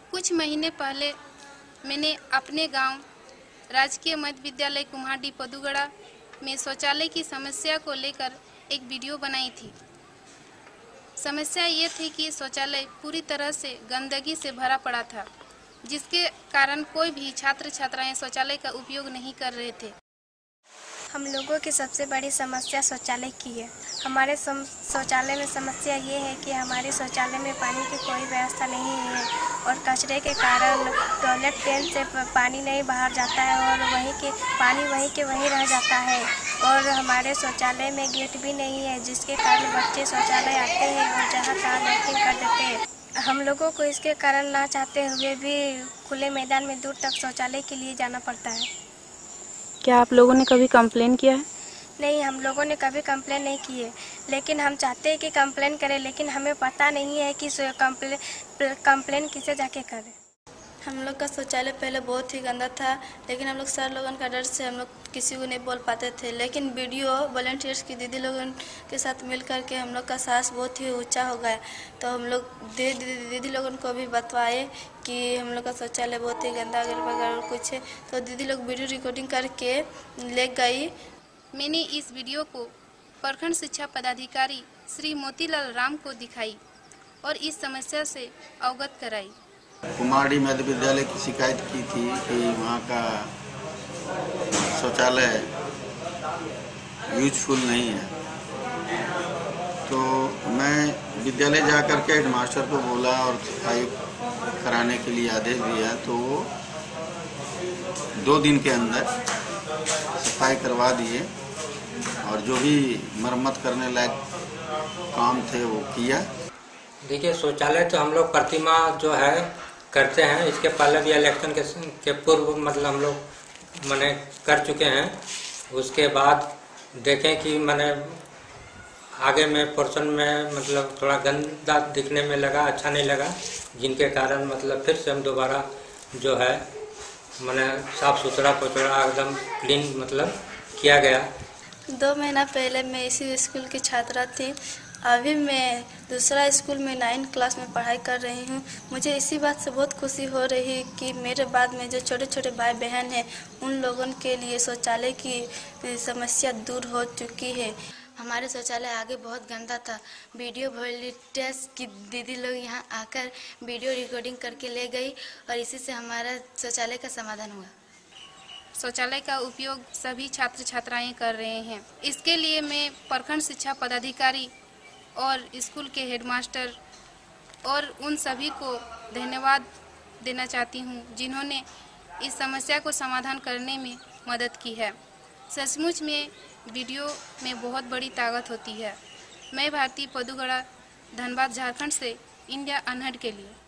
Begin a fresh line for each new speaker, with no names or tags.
कुछ महीने पहले मैंने अपने गांव राजकीय मध्य विद्यालय कुमारदी पदुगड़ा में शौचालय की समस्या को लेकर एक वीडियो बनाई थी। समस्या ये थी कि शौचालय पूरी तरह से गंदगी से भरा पड़ा था, जिसके कारण कोई भी छात्र छात्राएं शौचालय का उपयोग नहीं कर रहे थे।
हम लोगों की सबसे बड़ी समस्या शौचालय की है। हमारे शौचालय में समस्या ये है कि हमारे शौचालय में पानी की कोई व्यवस्था नहीं है और कचरे के कारण टॉयलेट पेन से पानी नहीं बाहर जाता है और पानी वहीं रह जाता है। और हमारे शौचालय में गेट भी नहीं है, जिसके कारण बच्चे शौचालय आते हैं और जहाँ तहाँ लैट्रिन कर देते हैं। हम लोगों को इसके कारण ना चाहते हुए भी खुले मैदान में दूर तक शौचालय के लिए जाना पड़ता है।
क्या आप लोगों ने कभी कंप्लेन किया है?
नहीं, हम लोगों ने कभी कंप्लेन नहीं की है, लेकिन हम चाहते हैं कि कंप्लेन करें, लेकिन हमें पता नहीं है कि कंप्लेन किसे जाके करें।
हम लोग का शौचालय पहले बहुत ही गंदा था, लेकिन हम लोग सर लोगों का डर से हम लोग किसी को नहीं बोल पाते थे। लेकिन वीडियो वॉलंटियर्स की दीदी लोगों के साथ मिल कर के हम लोग का साहस बहुत ही ऊंचा हो गया। तो हम लोग दीदी लोगों को भी बतवाए कि हम लोग का शौचालय बहुत ही गंदा अगर वगैरह कुछ है, तो दीदी लोग वीडियो रिकॉर्डिंग करके ले गई।
मैंने इस वीडियो को प्रखंड शिक्षा पदाधिकारी श्री मोतीलाल राम को दिखाई और इस समस्या से अवगत कराई।
कुमारदी मध्य विद्यालय की शिकायत की थी कि वहाँ का शौचालय यूजफुल नहीं है। तो मैं विद्यालय जाकर के हेडमास्टर को बोला और सफाई कराने के लिए आदेश दिया, तो वो 2 दिन के अंदर सफाई करवा दिए और जो भी मरम्मत करने लायक काम थे वो किया।
देखिए, शौचालय तो हम लोग प्रतिमा जो है करते हैं। इसके पहले भी इलेक्शन के पूर्व मतलब हम लोग मैंने कर चुके हैं। उसके बाद देखें कि मैंने आगे में पोर्शन में मतलब थोड़ा गंदा दिखने में लगा, अच्छा नहीं लगा, जिनके कारण मतलब फिर से हम दोबारा जो है मैंने साफ सुथरा पोछड़ा एकदम क्लीन मतलब किया गया।
2 महीना पहले मैं इसी स्कूल की छात्रा थी। अभी मैं दूसरा स्कूल में 9th क्लास में पढ़ाई कर रही हूँ। मुझे इसी बात से बहुत खुशी हो रही है कि मेरे बाद में जो छोटे छोटे भाई बहन हैं, उन लोगों के लिए शौचालय की समस्या दूर हो चुकी है। हमारे शौचालय आगे बहुत गंदा था। वीडियो वॉलंटियर्स की दीदी लोग यहाँ आकर वीडियो रिकॉर्डिंग करके ले गई और इसी से हमारा शौचालय का समाधान हुआ।
शौचालय का उपयोग सभी छात्र छात्राएं कर रहे हैं। इसके लिए मैं प्रखंड शिक्षा पदाधिकारी और स्कूल के हेडमास्टर और उन सभी को धन्यवाद देना चाहती हूं, जिन्होंने इस समस्या को समाधान करने में मदद की है। सचमुच में वीडियो में बहुत बड़ी ताकत होती है। मैं भारती पदुगड़ा, धनबाद, झारखंड से इंडिया अनहद के लिए।